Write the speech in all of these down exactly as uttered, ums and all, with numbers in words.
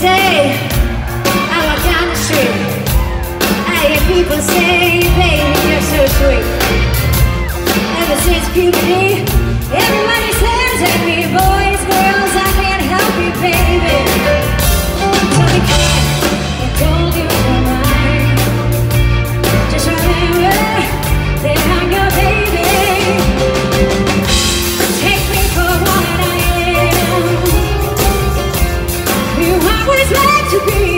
day I walk down the street, I hear people say, baby, you're so sweet. Ever since puberty, everybody stares at me. Boys, girls, I can't help you, baby. So be quiet and don't lose your mind. Just remember that I'm your baby. Take me for what I am. You always like to be.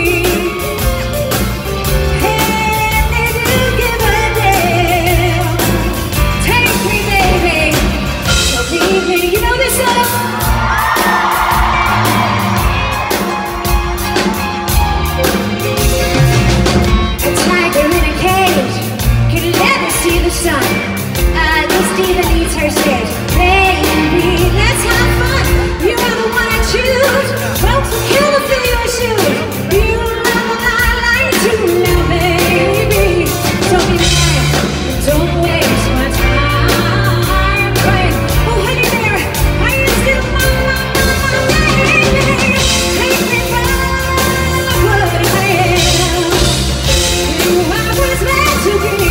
You know this song? A tiger in a cage can never see the sun. Uh, this diva needs her stage. Baby, let's have fun. You are the one I choose. Folks will kill to fill your shoes. You love what I like to now, baby. Don't be mad. Don't waste my time. Right. Oh, honey, there. Are you still my, my, my, my baby? Take me back what I am. You I was meant to be.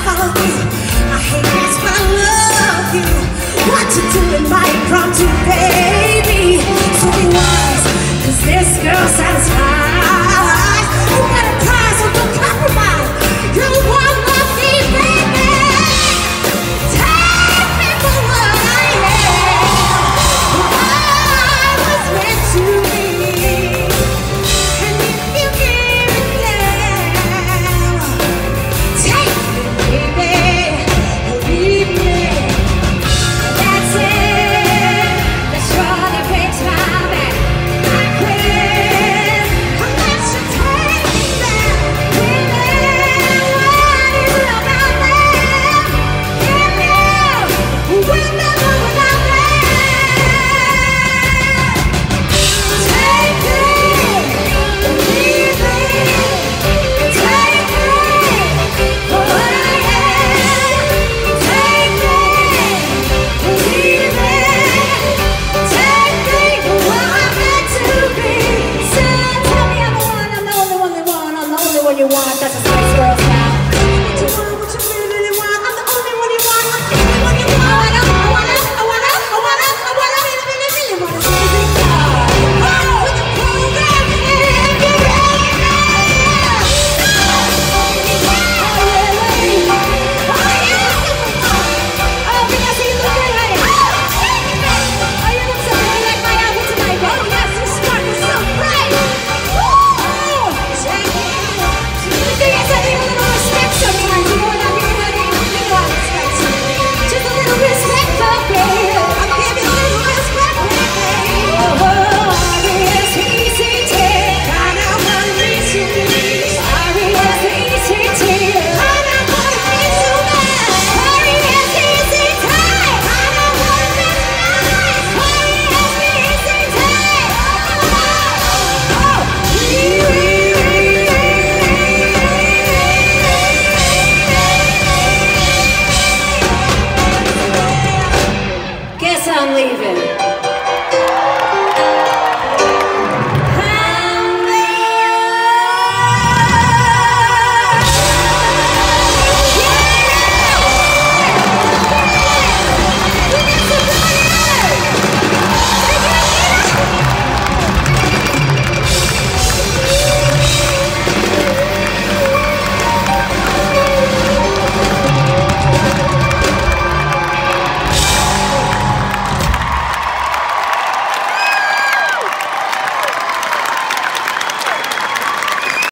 My impromptu day.